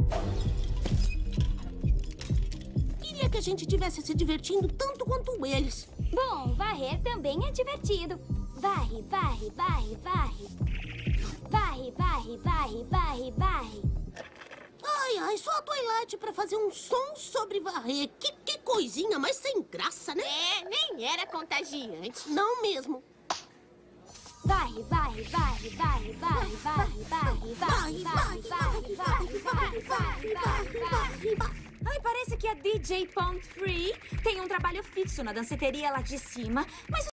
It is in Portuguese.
Queria que a gente estivesse se divertindo tanto quanto eles. Bom, varrer também é divertido. Varre, varre, varre, varre. Varre, varre, varre, varre, varre. Ai, só a Twilight pra fazer um som sobre varrer. Que coisinha mais sem graça, né? Nem era contagiante. Não mesmo. Varre, varre, varre, varre, varre, varre, varre, varre, varre, varre, varre, varre, varre, varre, varre. Ai, parece que a DJ Pond Free tem um trabalho fixo na danceteria lá de cima, mas